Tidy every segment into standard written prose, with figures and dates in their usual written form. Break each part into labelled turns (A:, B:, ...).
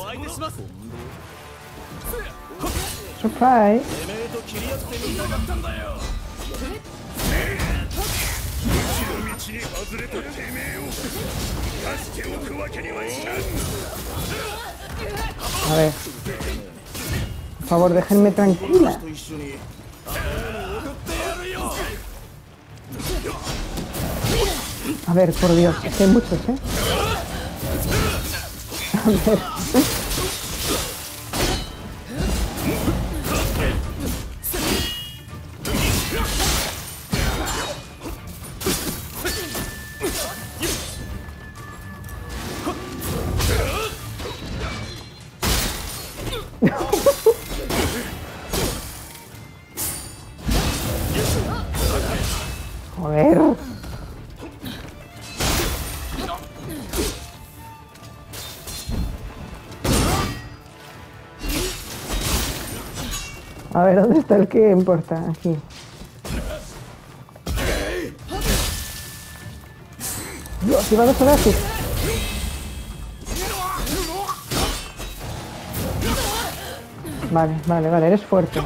A: Surprise.
B: 道に外れたてめえを助けおくわけにはいかん。
A: A ver. Por favor, déjenme tranquila. A ver, por Dios, es que hay muchos, ¿eh? A ver. Joder. A ver, ¿dónde está el que importa? Aquí. Dios, iba a dos horas. Vale, vale, vale, eres fuerte.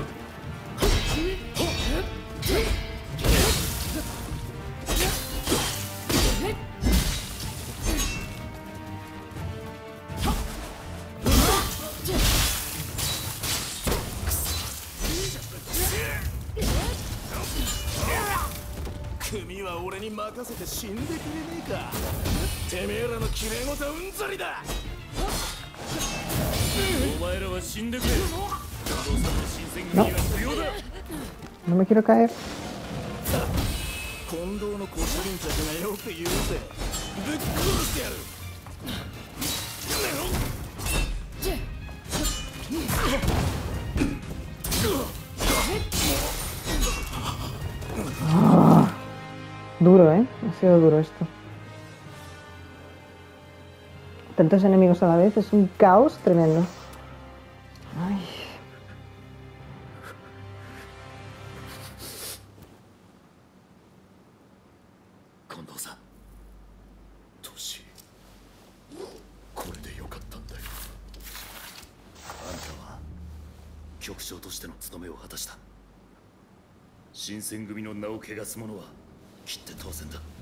A: No, no me quiero caer. Duro, ¿eh? Ha sido duro esto. Tantos enemigos a la vez, es un caos tremendo. Ay.
B: Kondo-san, Toshi, これでよかったんだよ。あんたは局長としての務めを果たした。新選組の名を汚す者は切って当然だ。